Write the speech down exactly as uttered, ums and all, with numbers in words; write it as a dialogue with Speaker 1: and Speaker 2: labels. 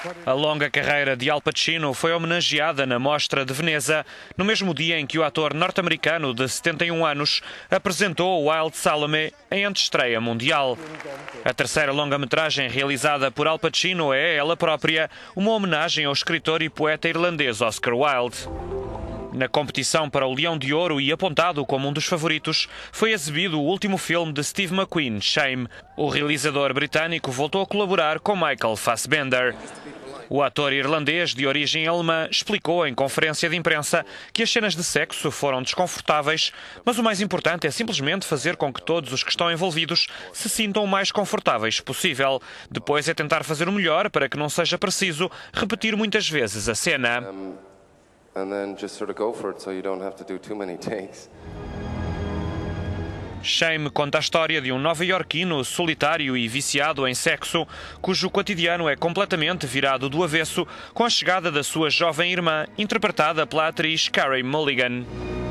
Speaker 1: A longa carreira de Al Pacino foi homenageada na Mostra de Veneza, no mesmo dia em que o ator norte-americano de setenta e um anos apresentou Wild Salome em antestreia mundial. A terceira longa-metragem realizada por Al Pacino é ela própria, uma homenagem ao escritor e poeta irlandês Oscar Wilde. Na competição para o Leão de Ouro e apontado como um dos favoritos, foi exibido o último filme de Steve McQueen, Shame. O realizador britânico voltou a colaborar com Michael Fassbender. O ator irlandês de origem alemã explicou em conferência de imprensa que as cenas de sexo foram desconfortáveis, mas o mais importante é simplesmente fazer com que todos os que estão envolvidos se sintam o mais confortáveis possível. Depois é tentar fazer o melhor para que não seja preciso repetir muitas vezes a cena.
Speaker 2: And then just sort of go for it so you don't have to do too many takes.
Speaker 1: Shame conta a história de um nova-iorquino solitário e viciado em sexo, cujo cotidiano é completamente virado do avesso com a chegada da sua jovem irmã, interpretada pela atriz Carey Mulligan.